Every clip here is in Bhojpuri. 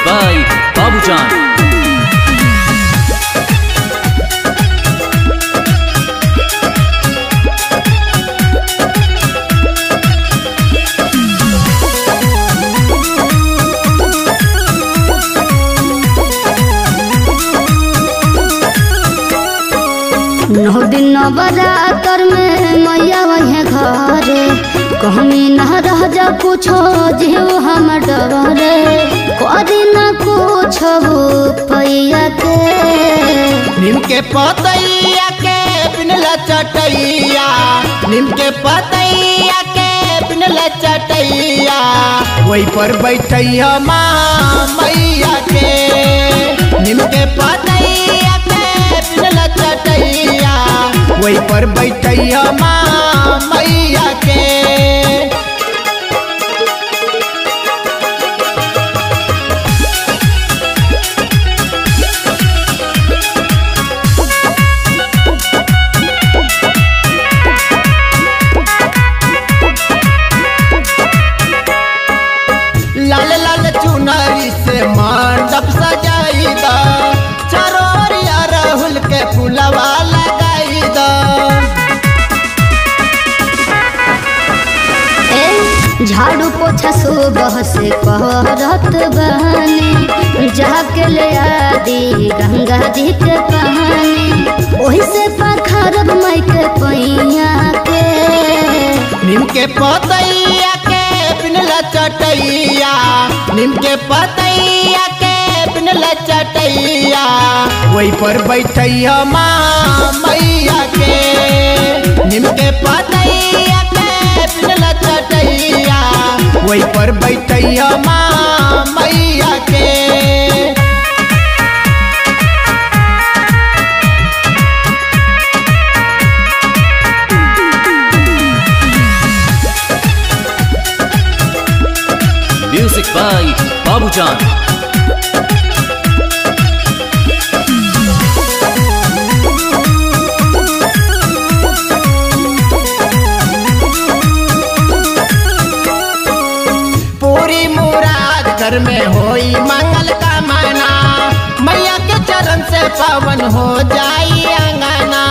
बाय बाबूजान। नौ दिन नवरात्र में मैया वही घरे कहमी न रह जा कुछो जीव हम डरे करी न कुछो पैया के नीम के पतैया के पिनला चटैया नीम के पतैया के पिनला चटैया वही पर बैठैया माँ मैया के नीम के पतैया के पिनला चटैया वही पर बैठैया माँ मैया के। लाल लाल चुनरी से मंडप सजाई दा चारों ओरिया राहुल के फूलवा लगाई दा। झाड़ू पोछा सुबह से करत बहनी जाके ले आदि गंगा जी के पानी ओही से पखरब माई के पैया के नीम के पतैया के पिनला चटैया नीम के पतैया के पिनला चटैया वही पर बैठैया माँ मैया के नीम के पतैया के पिनला चटैया वही पर बैठैया माँ मैया के। Music by Babujan. पूरी मुराद घर में होई मंगल का मना मैया के चरण से पावन हो जाई अंगना।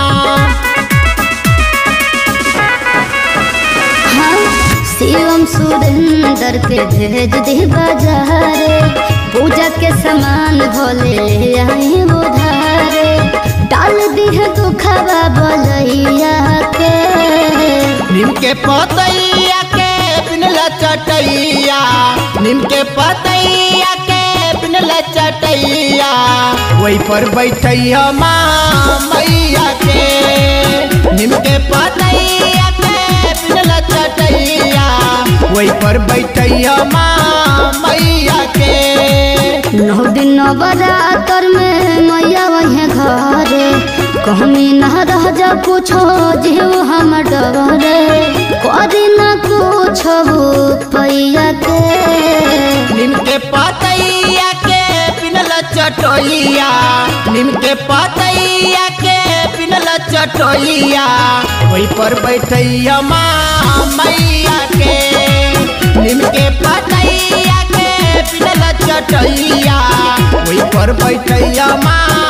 शिवम सुरेंद्र के भेज दी बाजारे पूजा के सामान भोले ले आई उधारे डाल दी है दुखवा बोलैया के नीम के पतैया के पिनला चटैया नीम के पतैया के पिनला चटैया वही पर बैठैया माँ मैया के नीम के पतैया के पिनला चटैया वही पर बैठैया माँ मैया के। नौ दिन नवरात्र में मैया वही घरे कहमी न रह जा कुछो जीव हम डरे करी न कुछो पैया के नीम के पतैया के पिनला चटैया नीम के पतैया के पिनला चटैया वही पर बैठैया माँ मैया के नीम के पतैया के पिनला चटैया वही पर बैठैया माँ